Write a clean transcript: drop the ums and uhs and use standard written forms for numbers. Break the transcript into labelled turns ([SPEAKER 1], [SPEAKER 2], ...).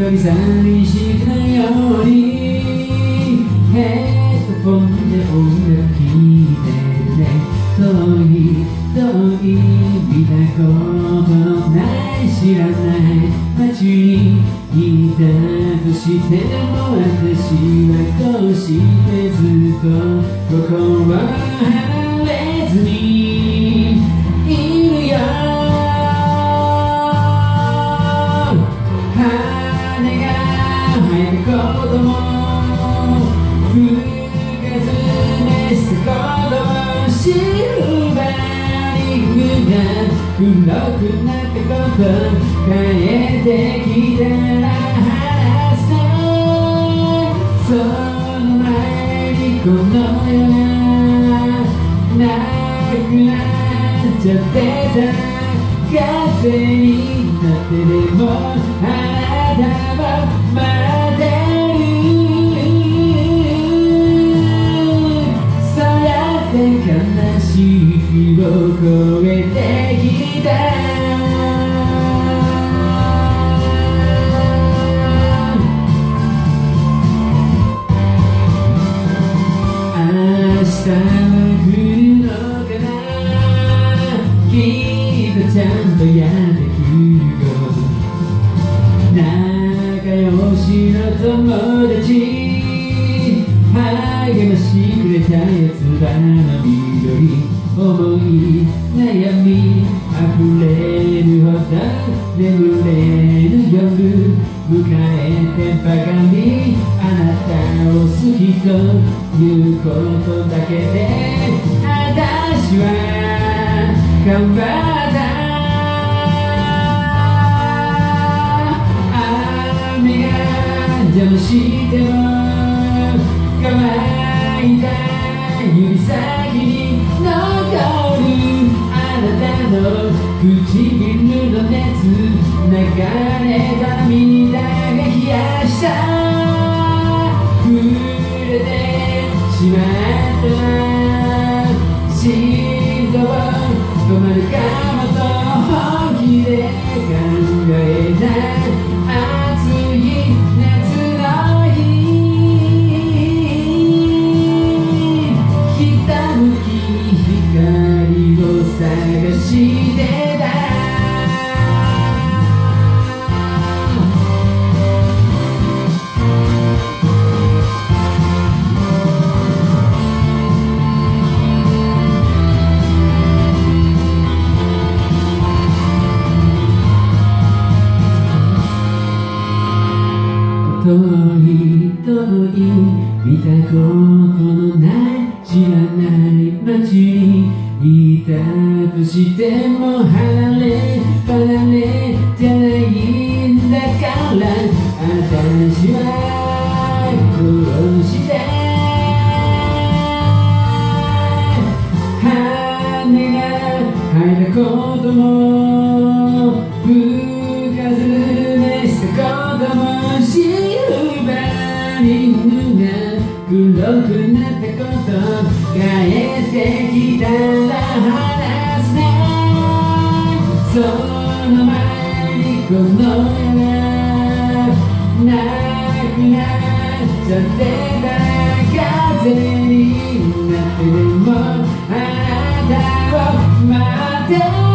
[SPEAKER 1] り去りしないようにヘッドフォンで音楽聴いてるね。遠い遠い見たことのない知らない街にいたとしても私はこうしてずっとここは離れずにいるよ。羽が生えたことも吹かずめしたこともシルバリングが黒くなったこと帰ってきたら話すね。その前にこの世がなくなっちゃってた。風になってでもあなたは待ってる。そうやって悲しい日を越えてきた。明日は来るのかな。きっとちゃんとやってくるよ。仲良しの友達励ましてくれたやつばの緑思い悩み溢れるほど眠れる夜迎えてばかりあなたを好きということだけで私は頑張った。雨が邪魔しても乾いた指先に残るあなたの唇の熱流れた涙が冷やした触れてしまった心臓止まるかもと本気で考えた暑い夏の日ひたむき光を探してた。遠い遠い見たことのない知らない街にいたとしても離れ離れじゃないんだから私はこうして羽が生えたことも吹かずめしたこともシルバリングが黒くなったこと帰ってきたら話すね。その前にこの世がなくなっちゃってたら風になってでもあなたを待って